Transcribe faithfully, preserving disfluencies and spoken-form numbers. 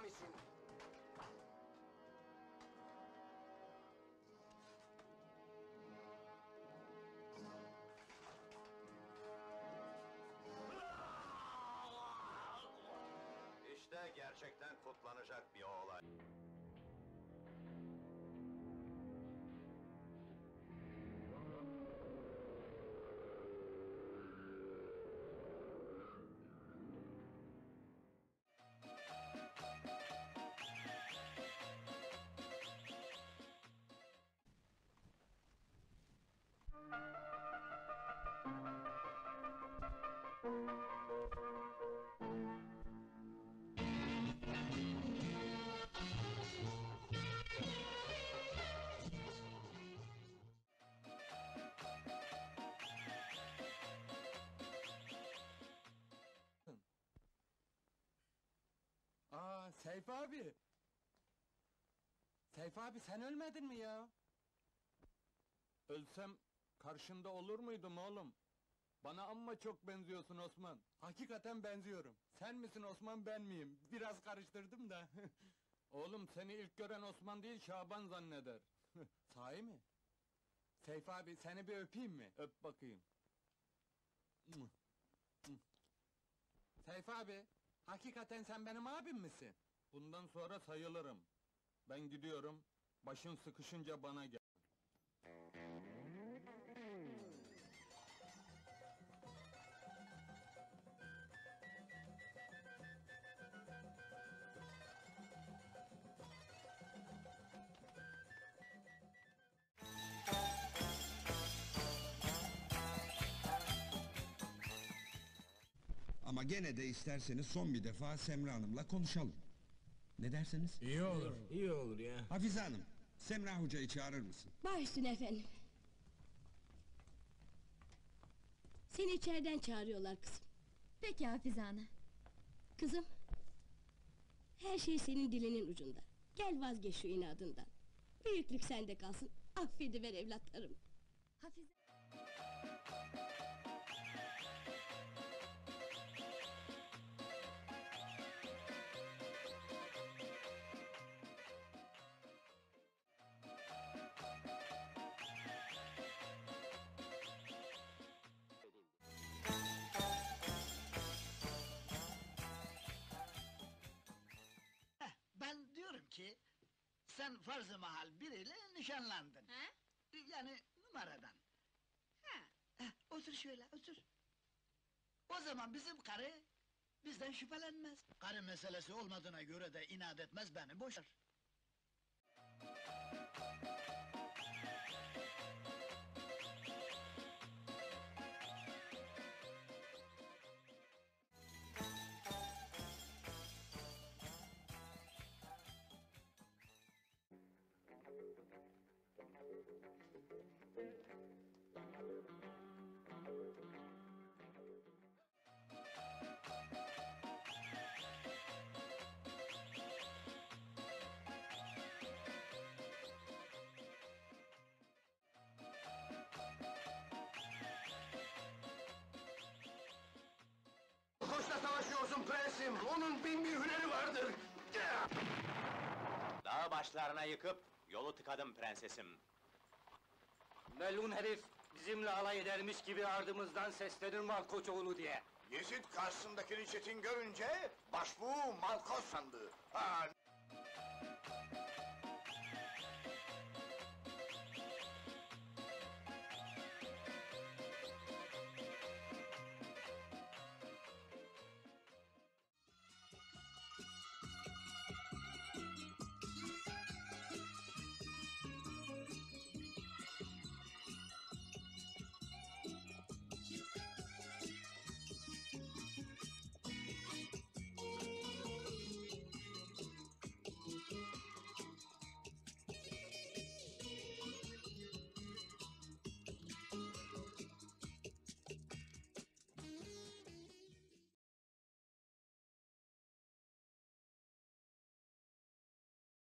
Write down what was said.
misin? İşte gerçekten kutlanacak bir olay. Aa, Seyfi abi! Seyfi abi, sen ölmedin mi ya? Ölsem, karşında olur muydum oğlum? Bana amma çok benziyorsun Osman. Hakikaten benziyorum. Sen misin Osman, ben miyim? Biraz karıştırdım da. Oğlum, seni ilk gören Osman değil, Şaban zanneder. Sahi mi? Seyfi abi, seni bir öpeyim mi? Öp bakayım. Seyfi abi, hakikaten sen benim abim misin? Bundan sonra sayılırım. Ben gidiyorum, başın sıkışınca bana gel. Ama gene de isterseniz son bir defa Semra Hanım'la konuşalım. Ne dersiniz? İyi olur, iyi olur ya. Hafize Hanım, Semra Hoca'yı çağırır mısın? Baş üstüne efendim. Seni içeriden çağırıyorlar kızım. Peki Hafize ana. Kızım, her şey senin dilinin ucunda. Gel vazgeç şu inadından. Büyüklük sende kalsın, affediver evlatlarım. Hafize... Ben diyorum ki, sen farz-ı mahal biriyle nişanlandın. Ha? Yani numaradan. Ha? Heh, otur şöyle, otur. O zaman bizim karı, bizden şüphelenmez. Karı meselesi olmadığına göre de inat etmez, beni boşar. Koçla savaşıyorsun prensim, onun bin bir hüneri vardır! Dağı başlarına yıkıp yolu tıkadım prensesim. Melun herif, bizimle alay edermiş gibi ardımızdan seslenir Malkoçoğlu diye. Yezid karşısındakini çetin görünce, başbuğu Malkoç sandı. Ha,